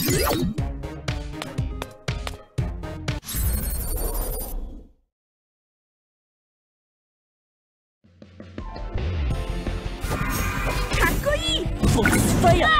こいいボックスファイヤー。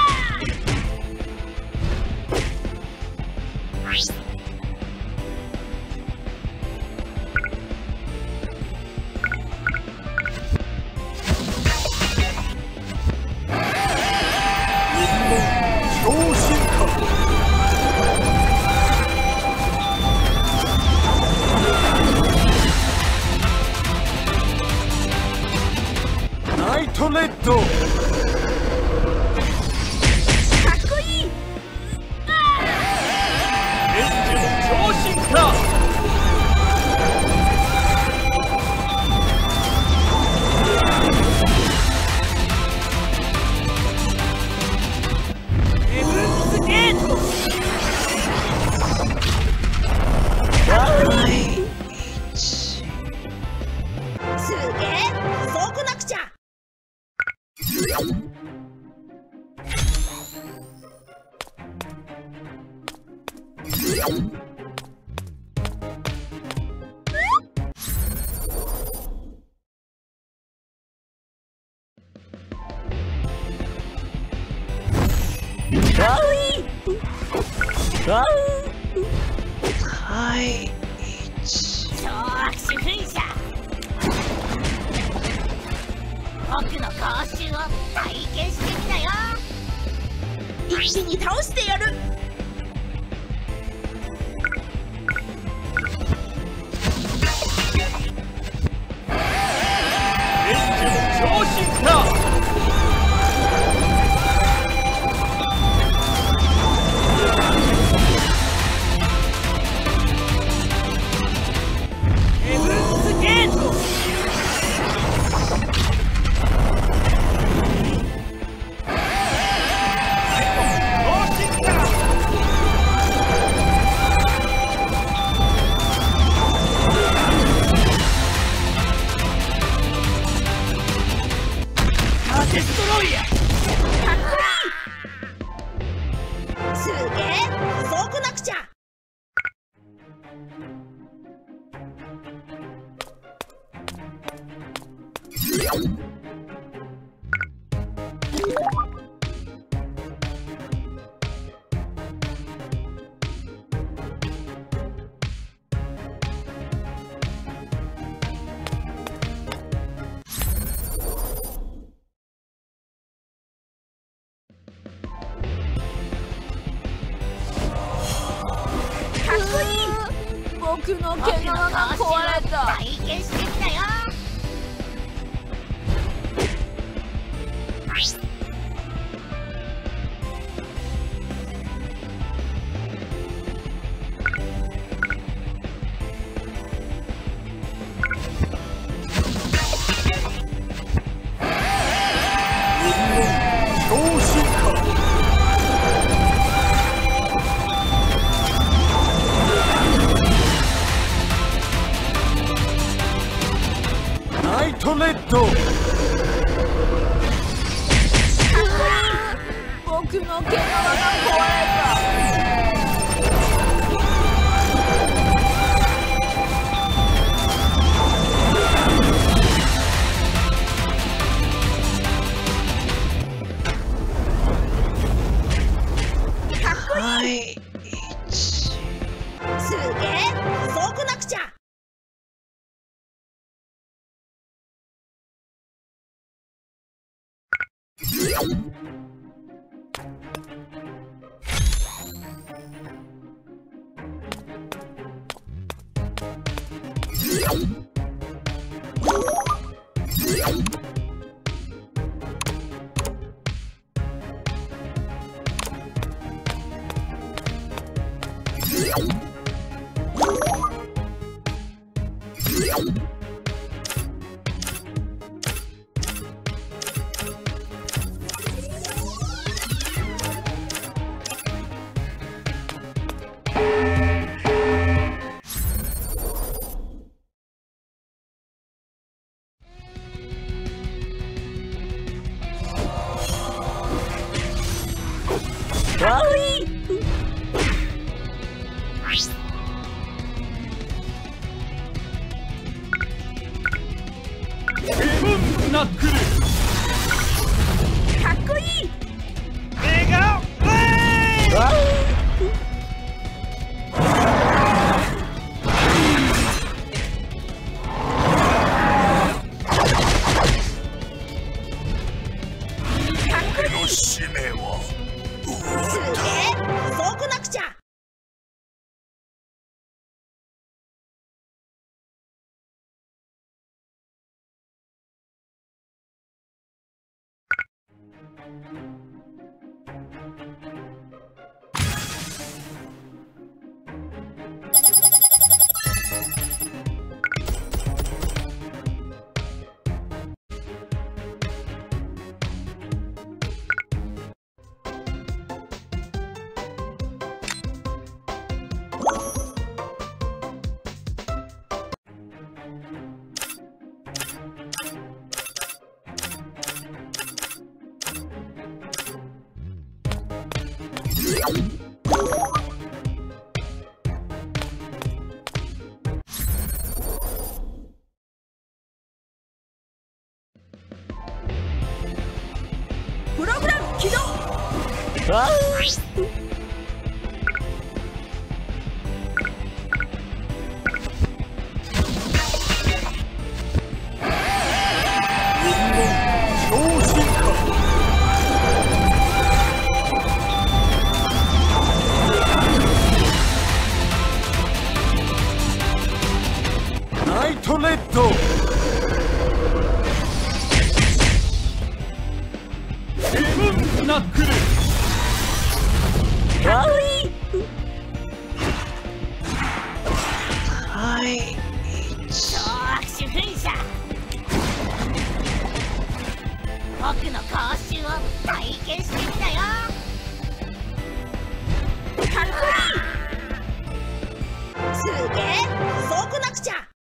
ナイトレッド。 僕の講習を体験してみなよ。一気に倒してやる。 レンジの超進化。ヘブンズゲート。デストロイヤー。かっこいい。すげえ、そうこなくちゃ。 僕の毛皮が壊れた。体験してみなよ。ナイトレッド。僕の毛皮が壊れた。かっこいい。すげえ、そうこなくちゃ。かわいい。 使命はすげえ遅くなくちゃ。プログラム起動。 ナイトレッドセブンナックルかっこいい。超握手噴射。僕の講習を体験してみなよ。かっこいい。すげえ遅くなくちゃ。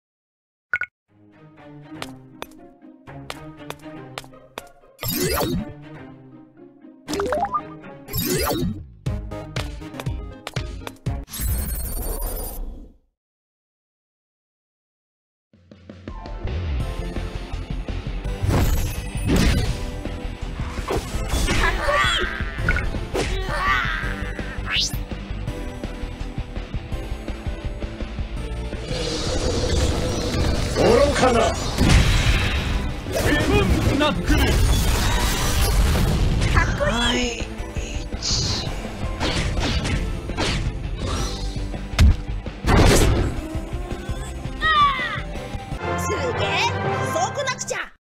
愚かなセブンナックルかっこいい。すげえ遅くなくちゃ。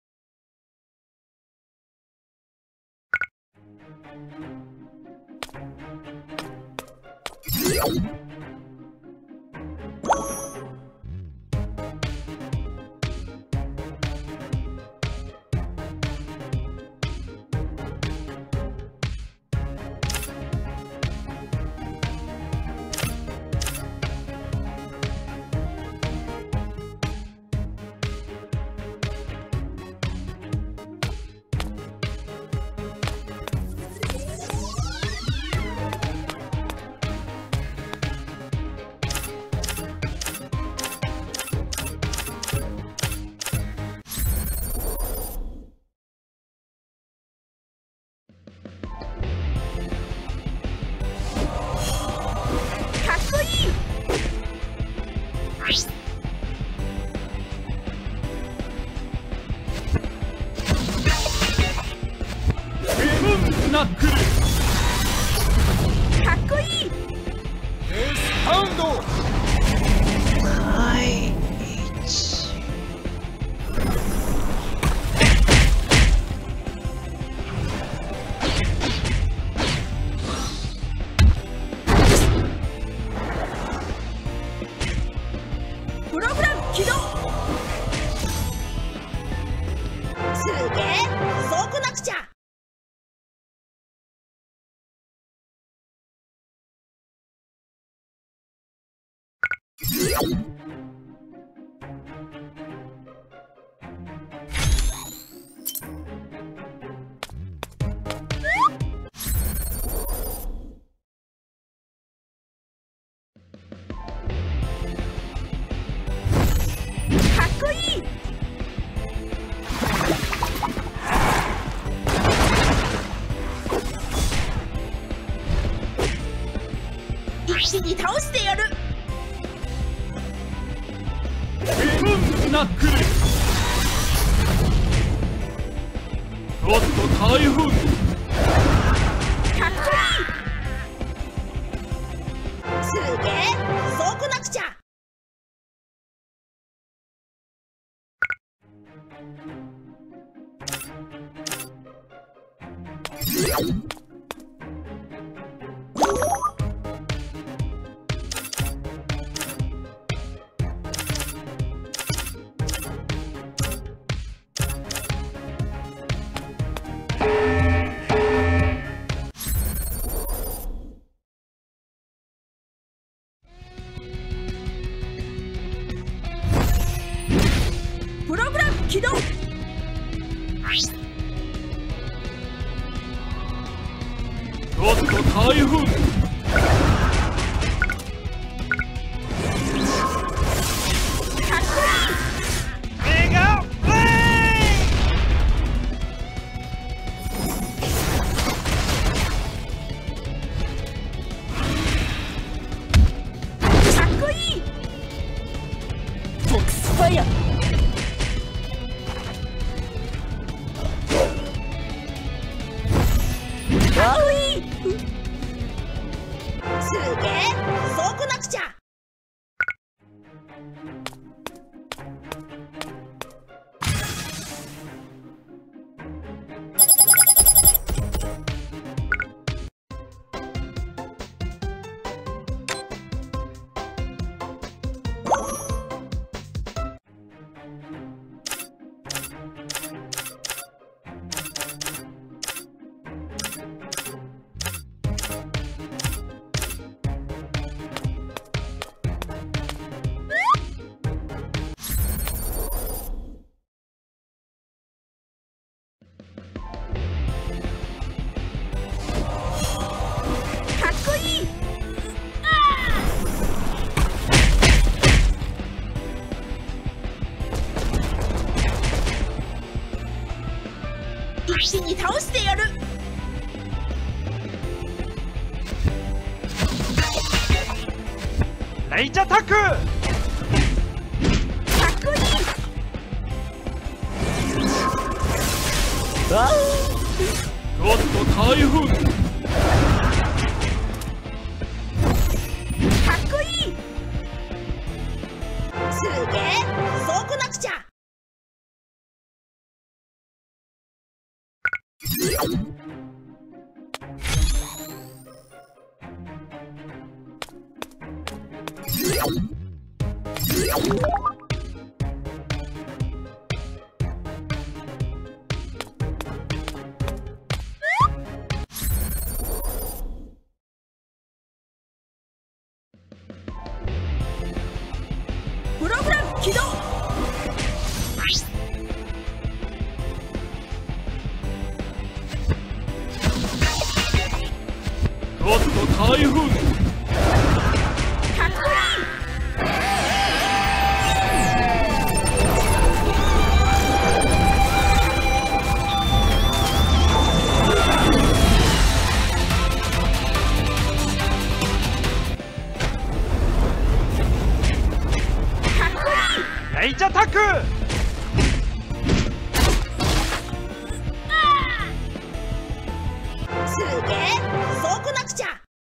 ナックルかっこいい。 エースパウンドプログラム起動。すげえ遅くなくちゃ。かっこいい。一気に倒してやる。 セブンナックルゴッド台風プログラム起動。 ゴッド台風。 一気に倒してやる。 レイジャタック。 かっこいい。 ゴッド台風。 かっこいい。すげえ、そうこなくちゃ。プログラム起動。 ゴッド台風。 かっこいい。 レイジャタック。 すげえ、そうこなくちゃ。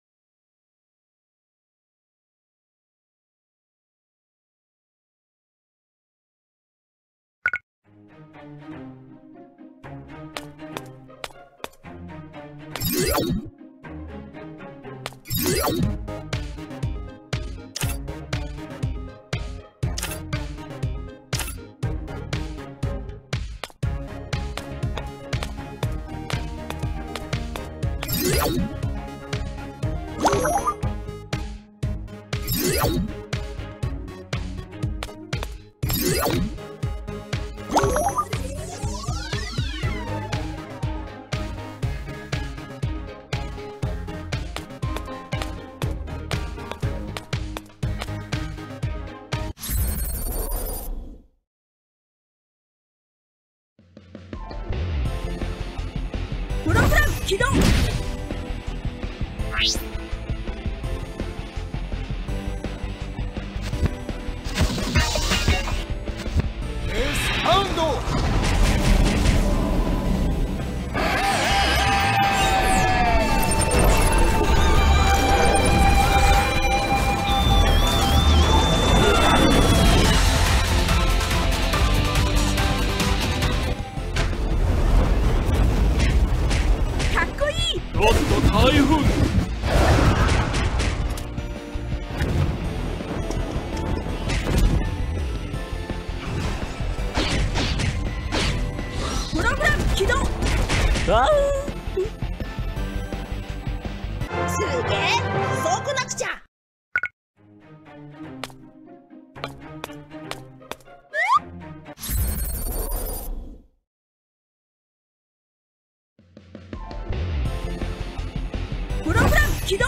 プログラム起動。 サウンド。 かっこゴッド台風。 プログラム起動。すげえ、そうこなくちゃ。プログラム起動。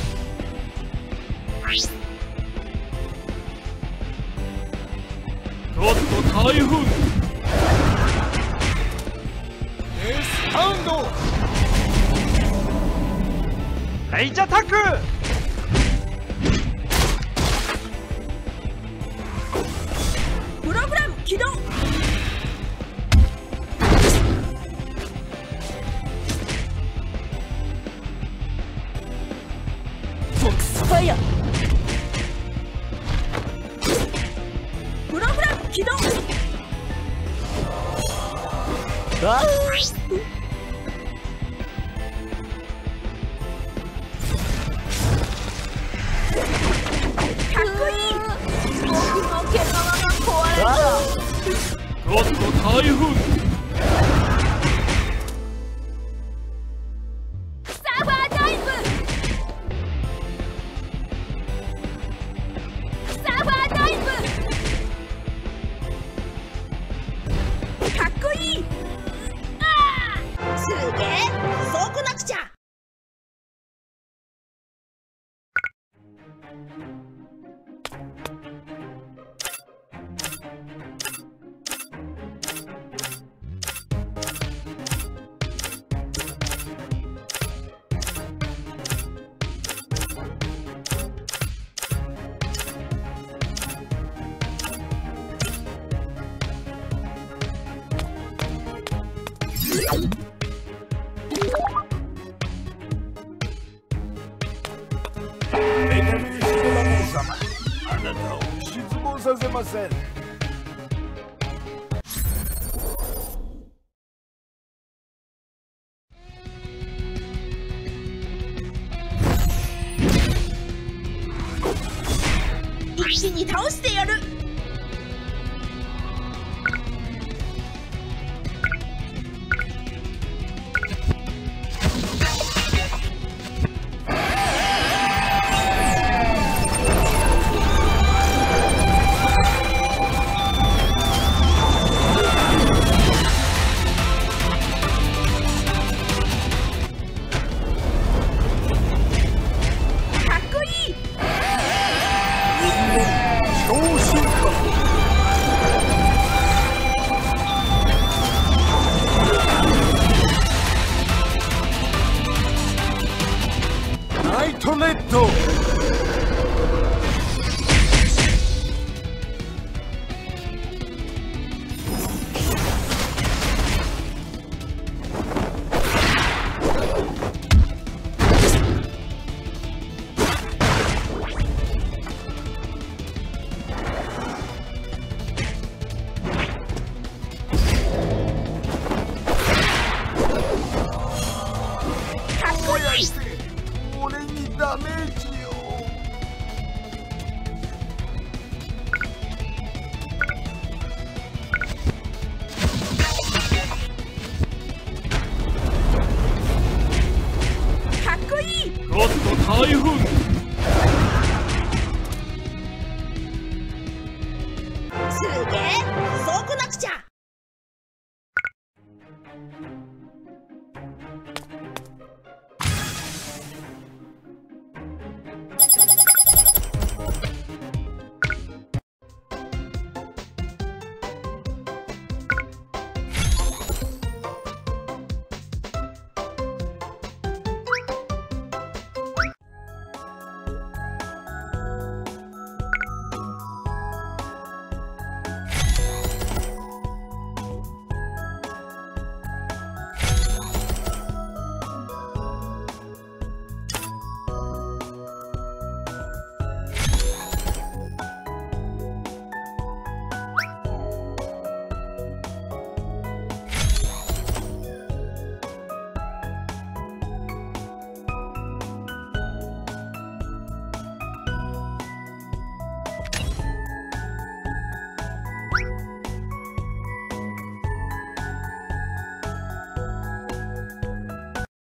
ゴッド台風。 スタンド。 レイジアタック。 プログラム起動。フォックスファイヤー。プログラム起動。かっこいい。僕の毛皮が壊れた。 ゴッド台風。 サーバーダイブ。サーバーダイブ。かっこいい。すげえ、そうこなくちゃ。 メカニズムの王様、あなたを失望させません。 一気に倒してやる。 ナイトレッド。俺にダメージを。 かっこいい。 ゴッド台風。